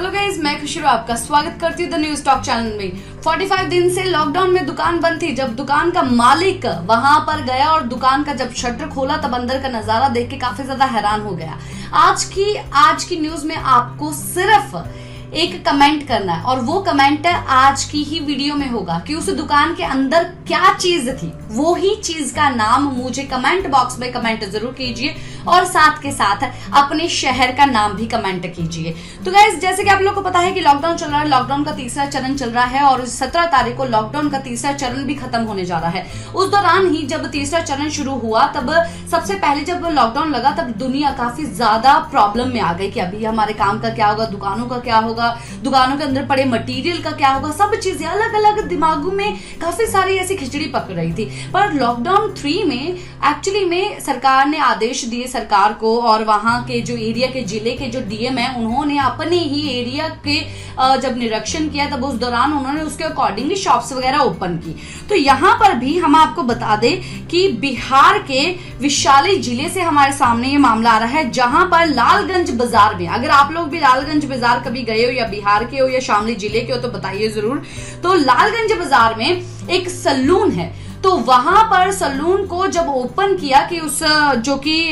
Hello guys, मैं खुशरू आपका स्वागत करती हूँ द न्यूज टॉक चैनल में। 45 दिन से लॉकडाउन में दुकान बंद थी। जब दुकान का मालिक वहां पर गया और दुकान का जब शटर खोला तब अंदर का नजारा देख के काफी ज्यादा हैरान हो गया। आज की न्यूज में आपको सिर्फ एक कमेंट करना है और वो कमेंट है आज की ही वीडियो में होगा कि उस दुकान के अंदर क्या चीज थी। वो ही चीज का नाम मुझे कमेंट बॉक्स में कमेंट जरूर कीजिए और साथ के साथ अपने शहर का नाम भी कमेंट कीजिए। तो गाइस, जैसे कि आप लोगों को पता है कि लॉकडाउन चल रहा है, लॉकडाउन का तीसरा चरण चल रहा है और 17 तारीख को लॉकडाउन का तीसरा चरण भी खत्म होने जा रहा है। उस दौरान ही जब तीसरा चरण शुरू हुआ तब सबसे पहले जब लॉकडाउन लगा तब दुनिया काफी ज्यादा प्रॉब्लम में आ गई कि अभी हमारे काम का क्या होगा, दुकानों का क्या होगा, दुकानों के अंदर पड़े मटेरियल का क्या होगा। सब चीजें अलग अलग दिमागों में काफी सारी ऐसी खिचड़ी पक रही थी। पर लॉकडाउन 3 में एक्चुअली में सरकार ने आदेश दिए सरकार को, और वहां के जो एरिया के जिले के जो डीएम है उन्होंने अपने ही एरिया के जब निरीक्षण किया तब उस दौरान उन्होंने उसके अकॉर्डिंगली शॉप्स वगैरह ओपन की। तो यहाँ पर भी हम आपको बता दें कि बिहार के वैशाली जिले से हमारे सामने ये मामला आ रहा है, जहां पर लालगंज बाजार में, अगर आप लोग भी लालगंज बाजार कभी गए हो या बिहार के हो या शामली जिले के हो तो बताइए जरूर। तो लालगंज बाजार में एक सैलून है, तो वहां पर सैलून को जब ओपन किया कि उस जो कि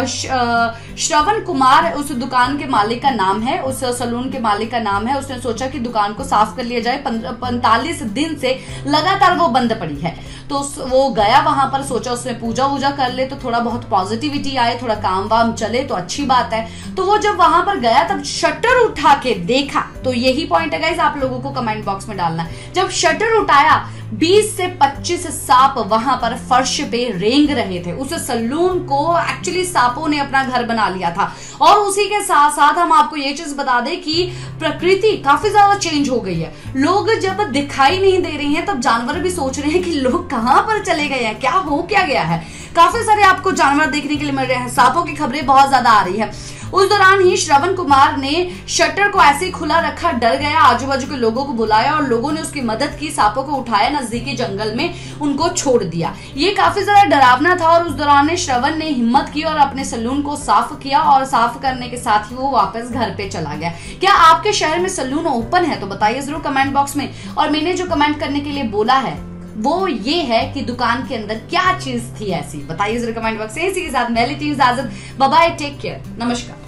श्रवण कुमार उस दुकान के मालिक का नाम है, उस सैलून के मालिक का नाम है, उसने सोचा कि दुकान को साफ कर लिया जाए। 45 दिन से लगातार वो बंद पड़ी है। तो वो गया वहां पर, सोचा उसने पूजा वूजा कर ले तो थोड़ा बहुत पॉजिटिविटी आए, थोड़ा काम वाम चले तो अच्छी बात है। तो वो जब वहां पर गया तब शटर उठा के देखा, तो यही पॉइंट है गाइस, आप लोगों को कमेंट बॉक्स में डालना है। जब शटर उठाया 20 से 25 सांप वहां पर फर्श पे रेंग रहे थे। उस सैलून को एक्चुअली सांपों ने अपना घर बना लिया था। और उसी के साथ साथ हम आपको ये चीज बता दें कि प्रकृति काफी ज्यादा चेंज हो गई है। लोग जब दिखाई नहीं दे रहे हैं तब जानवर भी सोच रहे हैं कि लोग कहां पर चले गए हैं, क्या हो क्या गया है। काफी सारे आपको जानवर देखने के लिए मिल रहे हैं, सांपों की खबरें बहुत ज्यादा आ रही है। उस दौरान ही श्रवण कुमार ने शटर को ऐसे ही खुला रखा, डर गया, आजू बाजू के लोगों को बुलाया और लोगों ने उसकी मदद की, सांपों को उठाया, नजदीकी जंगल में उनको छोड़ दिया। ये काफी ज्यादा डरावना था और उस दौरान श्रवण ने हिम्मत की और अपने सैलून को साफ किया और साफ करने के साथ ही वो वापस घर पे चला गया। क्या आपके शहर में सैलून ओपन है तो बताइए जरूर कमेंट बॉक्स में। और मैंने जो कमेंट करने के लिए बोला है वो ये है कि दुकान के अंदर क्या चीज थी ऐसी, बताइए जरूर कमेंट बॉक्स में। इसी के साथ मैं लेती हूं इजाजत, बाय बाय, टेक केयर, नमस्कार।